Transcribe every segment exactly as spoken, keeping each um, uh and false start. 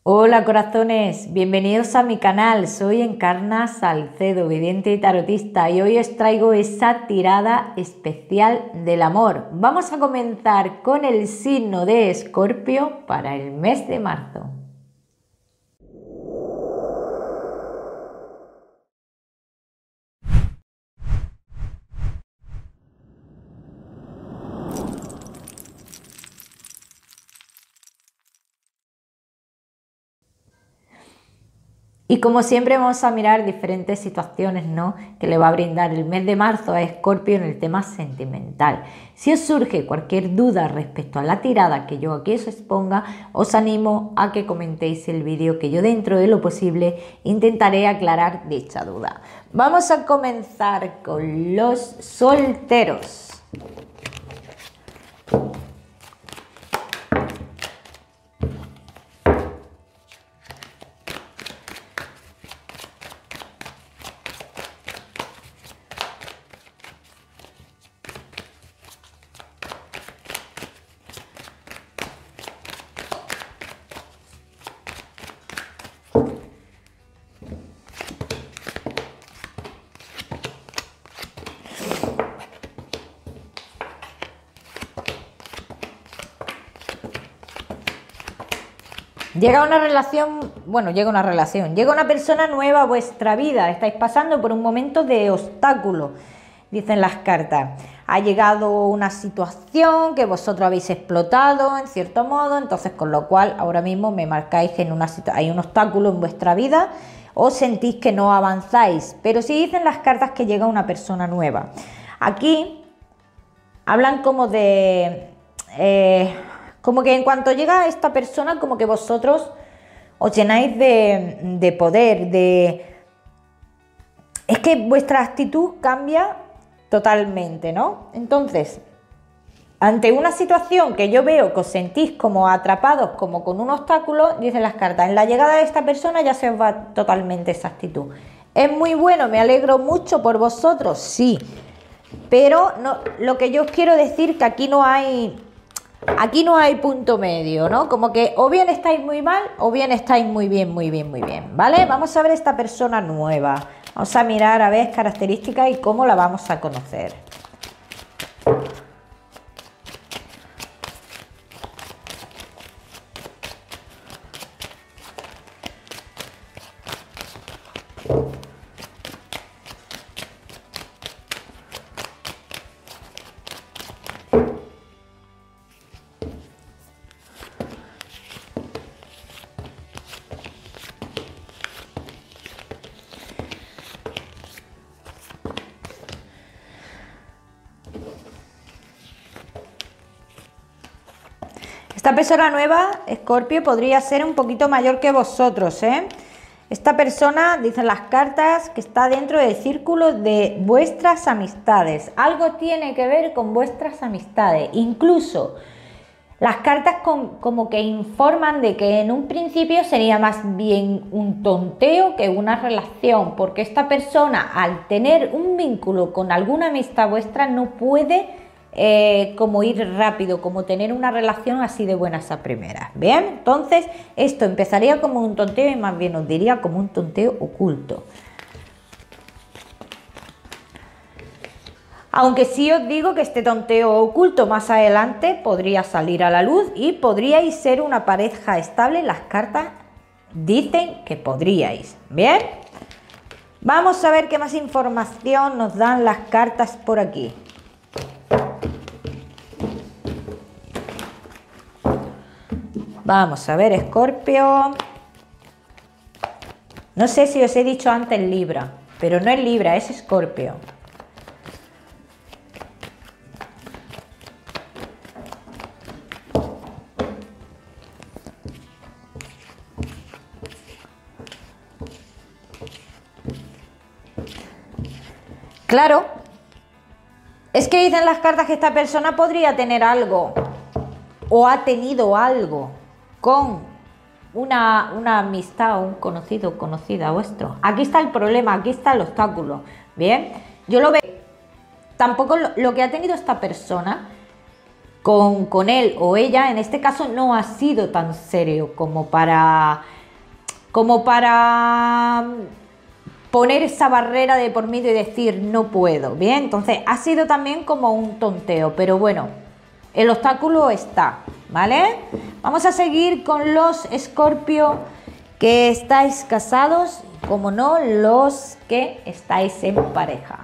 Hola corazones, bienvenidos a mi canal, soy Encarna Salcedo, vidente y tarotista, y hoy os traigo esa tirada especial del amor. Vamos a comenzar con el signo de Escorpio para el mes de marzo. Y como siempre vamos a mirar diferentes situaciones, ¿no?, que le va a brindar el mes de marzo a Escorpio en el tema sentimental. Si os surge cualquier duda respecto a la tirada que yo aquí os exponga, os animo a que comentéis el vídeo, que yo dentro de lo posible intentaré aclarar dicha duda. Vamos a comenzar con los solteros. Llega una relación, bueno, llega una relación, llega una persona nueva a vuestra vida, estáis pasando por un momento de obstáculo, dicen las cartas. Ha llegado una situación que vosotros habéis explotado en cierto modo, entonces con lo cual ahora mismo me marcáis que en una hay un obstáculo en vuestra vida o sentís que no avanzáis, pero sí dicen las cartas que llega una persona nueva. Aquí hablan como de... Eh, Como que en cuanto llega esta persona, como que vosotros os llenáis de, de poder, de... Es que vuestra actitud cambia totalmente, ¿no? Entonces, ante una situación que yo veo que os sentís como atrapados, como con un obstáculo, dicen las cartas, en la llegada de esta persona ya se os va totalmente esa actitud. ¿Es muy bueno? ¿Me alegro mucho por vosotros? Sí. Pero no, lo que yo os quiero decir que aquí no hay... Aquí no hay punto medio, ¿no? Como que o bien estáis muy mal o bien estáis muy bien, muy bien, muy bien, ¿vale? Vamos a ver esta persona nueva. Vamos a mirar a ver características y cómo la vamos a conocer. Esta persona nueva, Escorpio, podría ser un poquito mayor que vosotros, ¿eh? Esta persona, dicen las cartas, que está dentro del círculo de vuestras amistades. Algo tiene que ver con vuestras amistades. Incluso las cartas con, como que informan de que en un principio sería más bien un tonteo que una relación, porque esta persona, al tener un vínculo con alguna amistad vuestra, no puede... Eh, como ir rápido, como tener una relación así de buenas a primeras. Bien, entonces esto empezaría como un tonteo y más bien os diría como un tonteo oculto. Aunque sí os digo que este tonteo oculto más adelante podría salir a la luz y podríais ser una pareja estable. Las cartas dicen que podríais. Bien, vamos a ver qué más información nos dan las cartas por aquí. Vamos a ver, Escorpio. No sé si os he dicho antes Libra, pero no es Libra, es Escorpio. Claro, es que dicen las cartas que esta persona podría tener algo o ha tenido algo con una, una amistad o un conocido o conocida vuestro. Aquí está el problema, aquí está el obstáculo. Bien, yo lo veo. Tampoco lo, lo que ha tenido esta persona con, con él o ella, en este caso no ha sido tan serio como para, como para poner esa barrera de por medio y decir no puedo, ¿bien? Entonces ha sido también como un tonteo, pero bueno, el obstáculo está, ¿vale? Vamos a seguir con los Escorpio que estáis casados, como no, los que estáis en pareja.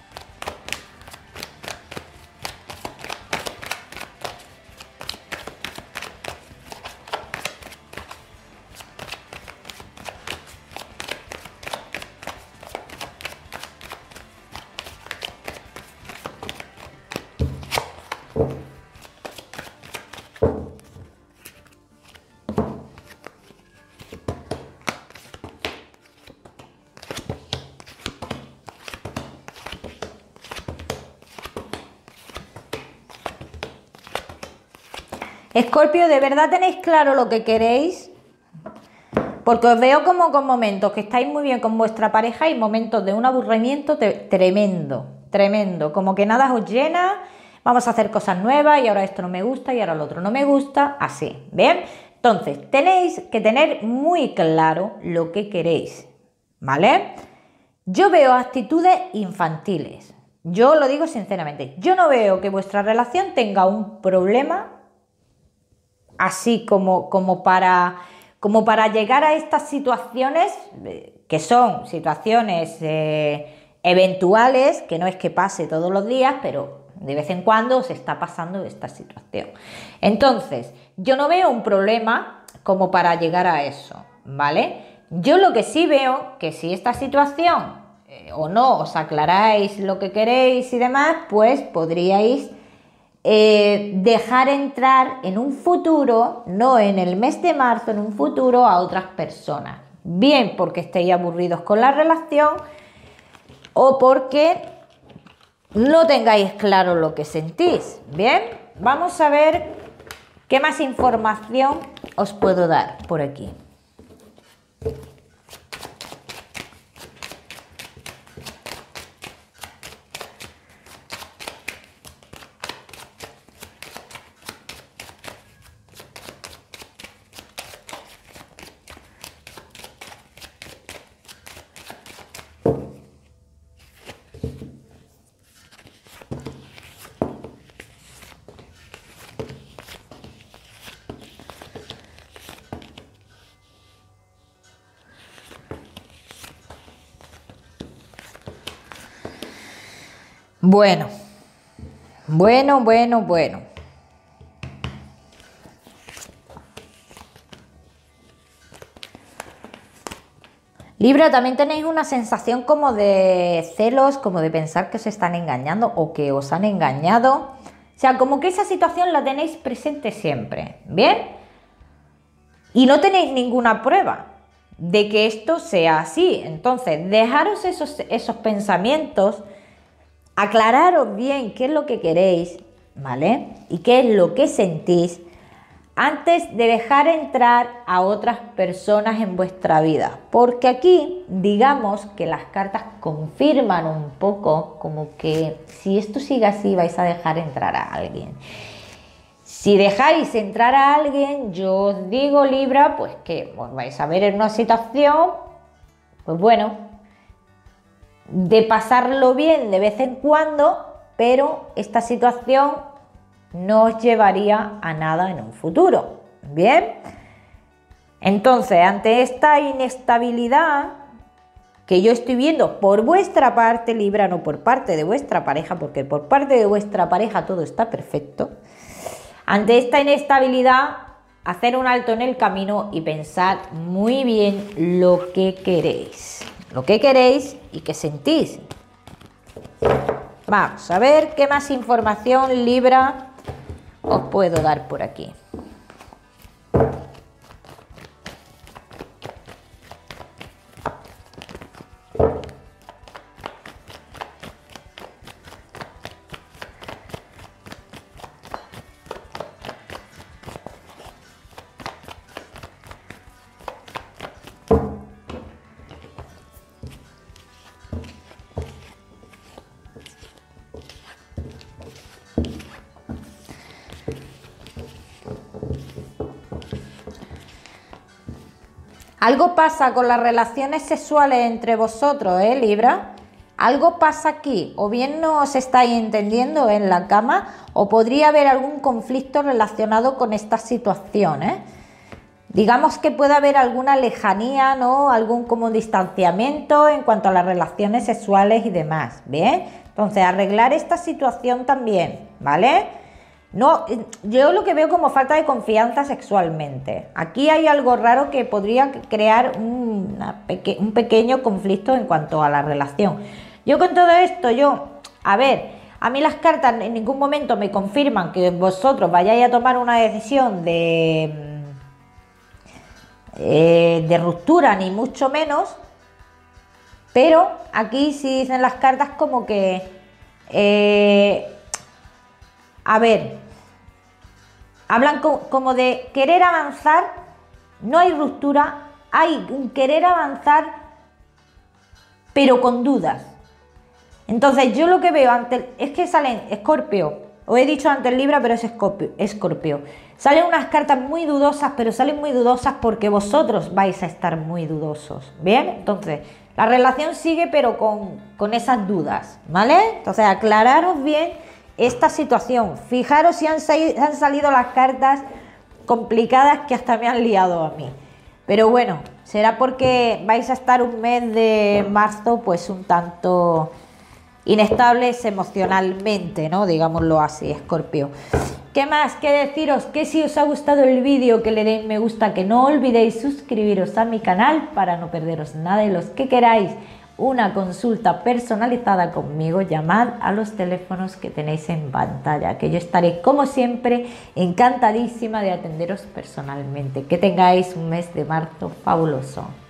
Escorpio, ¿de verdad tenéis claro lo que queréis? Porque os veo como con momentos que estáis muy bien con vuestra pareja y momentos de un aburrimiento tremendo, tremendo. Como que nada os llena, vamos a hacer cosas nuevas y ahora esto no me gusta y ahora lo otro no me gusta, así, ¿bien? Entonces, tenéis que tener muy claro lo que queréis, ¿vale? Yo veo actitudes infantiles. Yo lo digo sinceramente, yo no veo que vuestra relación tenga un problema así como, como, para, como para llegar a estas situaciones que son situaciones eh, eventuales, que no es que pase todos los días, pero de vez en cuando se está pasando esta situación. Entonces, yo no veo un problema como para llegar a eso, ¿vale? Yo lo que sí veo, que si esta situación eh, o no os aclaráis lo que queréis y demás, pues podríais Eh, dejar entrar en un futuro, no en el mes de marzo, en un futuro a otras personas. Bien porque estéis aburridos con la relación o porque no tengáis claro lo que sentís. Bien, vamos a ver qué más información os puedo dar por aquí. Bueno, bueno, bueno, bueno. Libra, también tenéis una sensación como de celos, como de pensar que os están engañando o que os han engañado. O sea, como que esa situación la tenéis presente siempre, ¿bien? Y no tenéis ninguna prueba de que esto sea así. Entonces, dejaros esos, esos pensamientos, aclararos bien qué es lo que queréis, ¿vale? Y qué es lo que sentís antes de dejar entrar a otras personas en vuestra vida. Porque aquí, digamos que las cartas confirman un poco como que si esto sigue así vais a dejar entrar a alguien. Si dejáis entrar a alguien, yo os digo, Libra, pues que os vais a ver en una situación, pues bueno, de pasarlo bien de vez en cuando, pero esta situación no os llevaría a nada en un futuro, ¿bien? Entonces, ante esta inestabilidad que yo estoy viendo por vuestra parte, Libra, no por parte de vuestra pareja, porque por parte de vuestra pareja todo está perfecto, ante esta inestabilidad, hacer un alto en el camino y pensar muy bien lo que queréis, lo que queréis y que sentís. Vamos a ver qué más información, Libra, os puedo dar por aquí. Algo pasa con las relaciones sexuales entre vosotros, ¿eh, Libra? Algo pasa aquí, o bien no os estáis entendiendo en la cama, o podría haber algún conflicto relacionado con esta situación, ¿eh? Digamos que puede haber alguna lejanía, ¿no? Algún como distanciamiento en cuanto a las relaciones sexuales y demás, ¿bien? Entonces, arreglar esta situación también, ¿vale? No, yo lo que veo como falta de confianza sexualmente. Aquí hay algo raro que podría crear una peque- un pequeño conflicto en cuanto a la relación. Yo con todo esto, yo, a ver, a mí las cartas en ningún momento me confirman que vosotros vayáis a tomar una decisión de, eh, de ruptura, ni mucho menos, pero aquí sí dicen las cartas como que, eh, a ver, hablan como de querer avanzar, no hay ruptura, hay un querer avanzar, pero con dudas. Entonces yo lo que veo ante el, es que salen Escorpio, os he dicho antes Libra, pero es Escorpio, Escorpio. Salen unas cartas muy dudosas, pero salen muy dudosas porque vosotros vais a estar muy dudosos, ¿bien? Entonces la relación sigue, pero con, con esas dudas, ¿vale? Entonces aclararos bien esta situación. Fijaros si han, han salido las cartas complicadas que hasta me han liado a mí. Pero bueno, será porque vais a estar un mes de marzo pues un tanto inestables emocionalmente, ¿no? Digámoslo así, Escorpio. ¿Qué más que deciros? Que si os ha gustado el vídeo, que le deis me gusta, que no olvidéis suscribiros a mi canal para no perderos nada, de los que queráis una consulta personalizada conmigo, llamad a los teléfonos que tenéis en pantalla, que yo estaré como siempre encantadísima de atenderos personalmente. Que tengáis un mes de marzo fabuloso.